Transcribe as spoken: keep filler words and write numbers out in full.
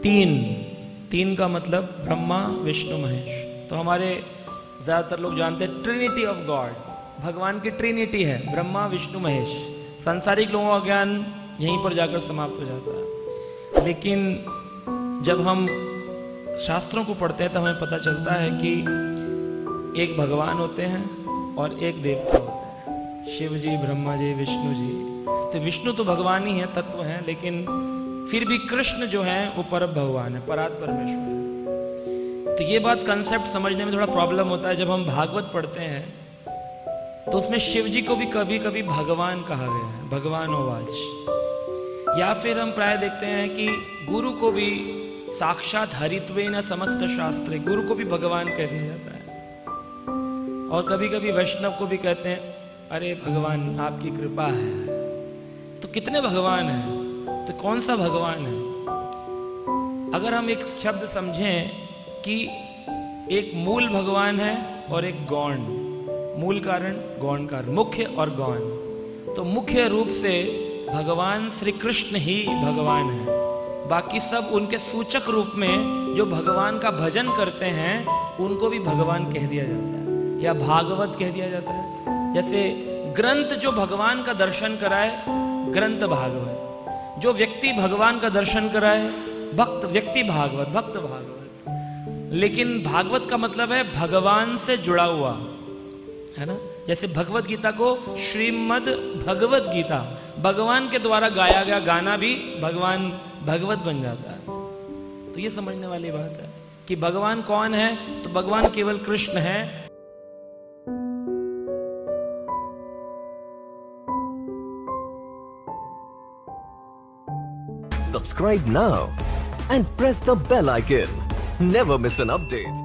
तीन, तीन का मतलब ब्रह्मा विष्णु महेश। तो हमारे ज्यादातर लोग जानते हैं ट्रिनिटी ऑफ गॉड, भगवान की ट्रिनिटी है, ब्रह्मा विष्णु महेश। सांसारिक लोगों का ज्ञान यहीं पर जाकर समाप्त हो जाता है। लेकिन जब हम शास्त्रों को पढ़ते हैं तो हमें पता चलता है कि एक भगवान होते हैं और एक देवता होते हैं, शिव जी, ब्रह्मा जी, विष्णु जी। तो विष्णु तो भगवान ही है, तत्व है, लेकिन फिर भी कृष्ण जो है वो परम भगवान है, परात परमेश्वर है। तो ये बात कंसेप्ट समझने में थोड़ा प्रॉब्लम होता है। जब हम भागवत पढ़ते हैं तो उसमें शिव जी को भी कभी कभी भगवान कहा गया है, भगवान ओवाच। या फिर हम प्राय देखते हैं कि गुरु को भी साक्षात हरित्वेन समस्त शास्त्रे, गुरु को भी भगवान कह दिया जाता है। और कभी कभी वैष्णव को भी कहते हैं अरे भगवान आपकी कृपा है। तो कितने भगवान हैं? तो कौन सा भगवान है? अगर हम एक शब्द समझें कि एक मूल भगवान है और एक गौण, मूल कारण गौण कारण, मुख्य और गौण। तो मुख्य रूप से भगवान श्री कृष्ण ही भगवान है, बाकी सब उनके सूचक रूप में जो भगवान का भजन करते हैं उनको भी भगवान कह दिया जाता है या भागवत कह दिया जाता है। जैसे ग्रंथ जो भगवान का दर्शन कराए, ग्रंथ भागवत। जो व्यक्ति भगवान का दर्शन कराए, भक्त व्यक्ति भागवत, भक्त भागवत। लेकिन भागवत का मतलब है भगवान से जुड़ा हुआ, है ना। जैसे भगवत गीता को श्रीमद् भगवत गीता, भगवान के द्वारा गाया गया गाना भी भगवान भगवत बन जाता है। तो ये समझने वाली बात है कि भगवान कौन है। तो भगवान केवल कृष्ण है। Subscribe now and press the bell icon. Never miss an update.